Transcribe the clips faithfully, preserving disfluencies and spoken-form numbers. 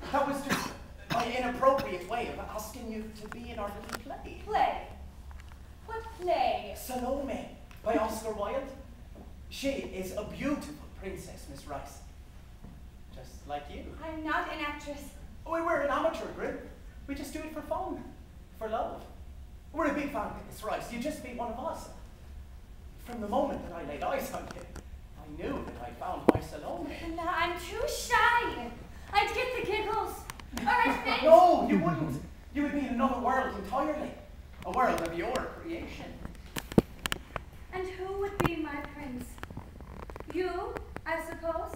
That was just my inappropriate way of asking you to be in our little play. Play? What play? Salome, by Oscar Wilde. She is a beautiful princess, Miss Rice. Just like you. I'm not an actress. We were an amateur group. We just do it for fun, for love. We're a big family, Miss Rice. You just be one of us. From the moment that I laid eyes on you, I knew that I found my Salome. No, I'm too shy. I'd get the giggles. Or I'd faint. No, you wouldn't. You would be in another world entirely. A world of your creation. And who would be my prince? You, I suppose?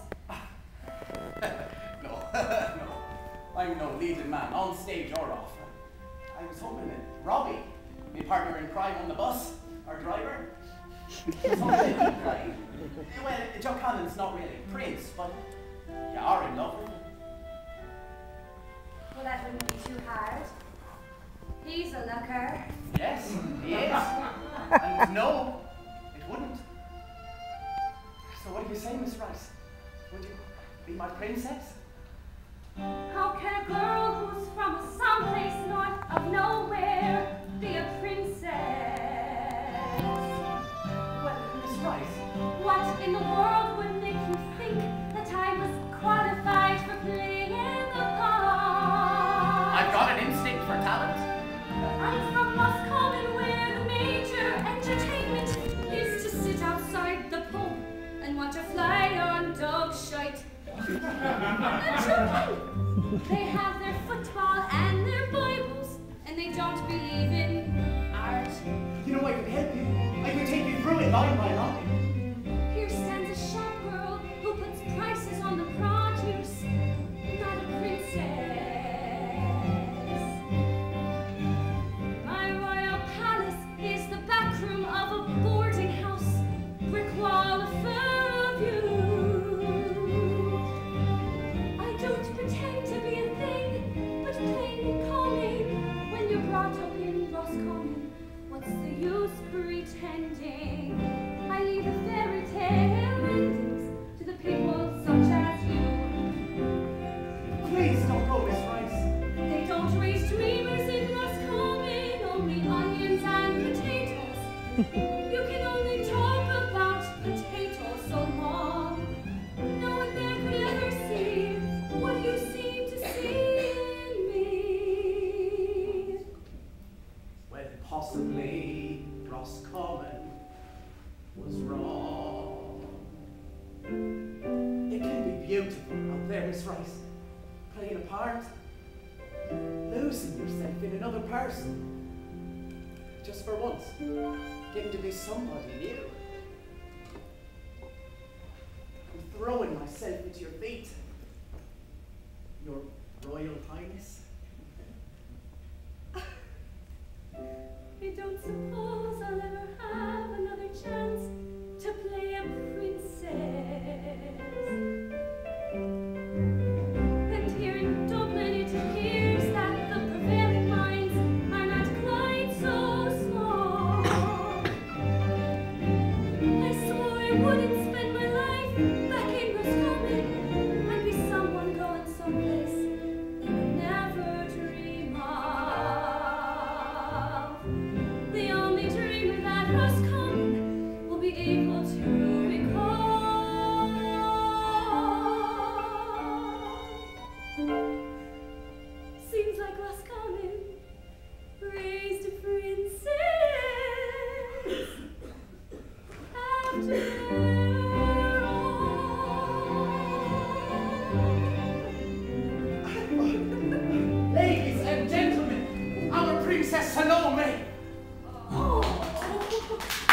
no, no. I'm no leading man, on stage or off. I was hoping that Robbie, my partner in crime on the bus, our driver, something like, well, Joe Connon's not really a prince, but you are in love with him. Well, that wouldn't be too hard. He's a looker. Yes, he is. And no, it wouldn't. So what do you say, Miss Rice? Would you be my princess? How can a girl who's from someplace north of nowhere be a princess? Well, Miss Rice. What in the world would make you think that I was qualified for playing the part? I've got an instinct for talent. I'm from Moscow, where the major entertainment is to sit outside the pub and watch a fly on dog shite. Not joking. They have their football and their Bibles, and they don't believe in art. You know, I could help you. I could take you through it line by line. Here stands a shop girl who puts prices on the produce, not a princess. My royal palace is the back room of a boarding house, brick wall of fur view. I don't pretend to be a thing, but plain calling. When you're brought up in Roscommon, what's the use pretending? I leave a fairy tale endings to the people such as you. Please don't go, Miss Rice. They don't raise dreamers in Roscommon, only onions and potatoes. You can only talk about potatoes so long. No one there could ever see what you seem to see in me. Well, possibly Roscommon was wrong. It can be beautiful out there, Miss Rice. Playing a part, losing yourself in another person. Just for once, getting to be somebody new. I'm throwing myself at your feet, Your Royal Highness. I don't suppose I'll ever have another chance to play a princess. And here in Dublin it appears that the prevailing minds are not quite so small. I swore I wouldn't spend my life back in Roscommon. I'd be someone going someplace they would never dream of. The only dreamer that Roscommon will be able to recall. Seems like Roscommon raised a princess after all. Ladies and gentlemen, our Princess Salome. Oh.